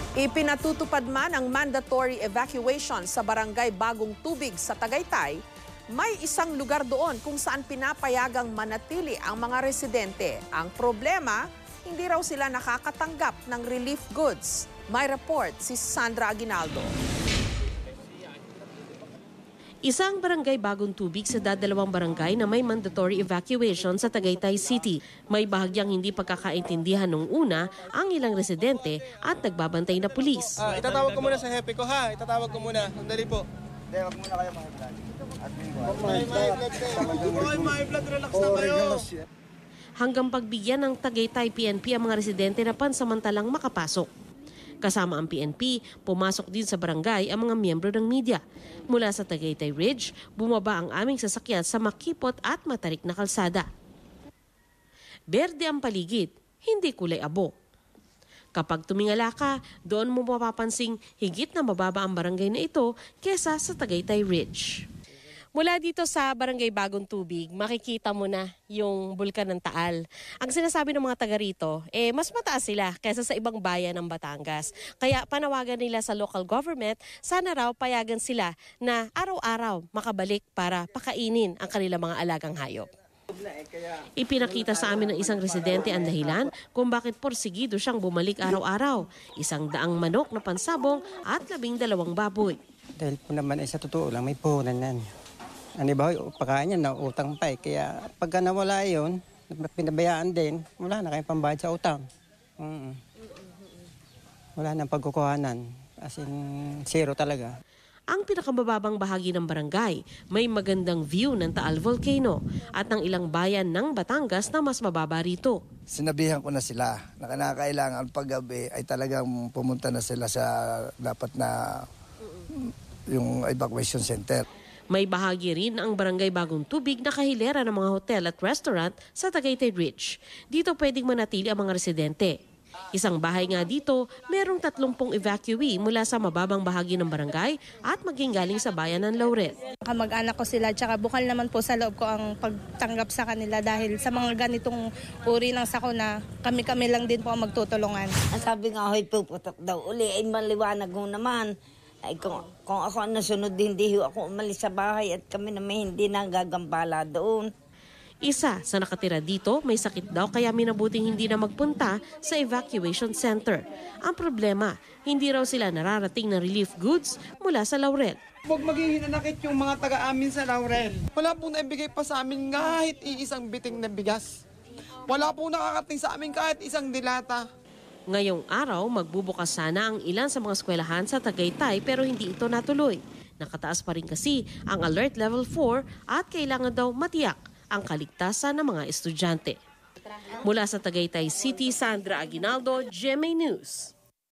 Ipinatutupad man ang mandatory evacuation sa barangay Bagong Tubig sa Tagaytay, may isang lugar doon kung saan pinapayagang manatili ang mga residente. Ang problema, hindi raw sila nakakatanggap ng relief goods. May report si Sandra Aguinaldo. Isang barangay Bagong Tubig sa dadalawang barangay na may mandatory evacuation sa Tagaytay City. May bahagyang hindi pagkakaintindihan nung una ang ilang residente at nagbabantay na pulis. Itatawag ko muna sa hepe ko ha. Itatawag ko muna. Sandali po. Hindi, wag muna kayo mga vlog. My blood, relax na kayo. Hanggang pagbigyan ng Tagaytay PNP ang mga residente na pansamantalang makapasok. Kasama ang PNP, pumasok din sa barangay ang mga miyembro ng media. Mula sa Tagaytay Ridge, bumaba ang aming sasakyan sa makipot at matarik na kalsada. Berde ang paligid, hindi kulay abo. Kapag tumingala ka, doon mo mapapansing higit na mababa ang barangay na ito kesa sa Tagaytay Ridge. Mula dito sa Barangay Bagong Tubig, makikita mo na yung bulkan ng Taal. Ang sinasabi ng mga taga rito, mas mataas sila kaysa sa ibang bayan ng Batangas. Kaya panawagan nila sa local government, sana raw payagan sila na araw-araw makabalik para pakainin ang kanilang mga alagang hayop. Ipinakita sa amin ng isang residente ang dahilan kung bakit porsigido siyang bumalik araw-araw. 100 manok na pansabong at 12 baboy. Dahil po naman sa totoo lang, may puhunan yan. Ano ba, pagkain yan, utang pa eh. Kaya pagka nawala yun, pinabayaan din, wala na kayong pambayad sa utang. Wala nang pagkukuhanan. As in, zero talaga. Ang pinakamababang bahagi ng barangay, may magandang view ng Taal Volcano at ng ilang bayan ng Batangas na mas mababa rito. Sinabihan ko na sila na kinakailangan paggabi ay talagang pumunta na sila sa dapat na yung evacuation center. May bahagi rin ang Barangay Bagong Tubig na kahilera ng mga hotel at restaurant sa Tagaytay Ridge. Dito pwedeng manatili ang mga residente. Isang bahay nga dito, merong 30 evacuee mula sa mababang bahagi ng barangay at maging galing sa bayan ng Laurel. Kamag-anak ko sila, tsaka bukal naman po sa loob ko ang pagtanggap sa kanila dahil sa mga ganitong uri ng sakuna, kami-kami lang din po ang magtutulungan. Sabi nga, hoy, puputok daw uli, ay maliwanag mo naman. Ay kung ako ang nasunod, hindi ako umalis sa bahay at kami naman hindi nagagambala doon. Isa sa nakatira dito, may sakit daw kaya minabuting hindi na magpunta sa evacuation center. Ang problema, hindi raw sila nararating ng relief goods mula sa Laurel. Huwag maging hinanakit yung mga taga-amin sa Laurel. Wala pong naibigay pa sa amin kahit iisang biting na bigas. Wala pong nakakating sa amin kahit isang dilata. Ngayong araw, magbubukas sana ang ilan sa mga eskwelahan sa Tagaytay pero hindi ito natuloy. Nakataas pa rin kasi ang Alert Level 4 at kailangan daw matiyak ang kaligtasan ng mga estudyante. Mula sa Tagaytay City, Sandra Aguinaldo, GMA News.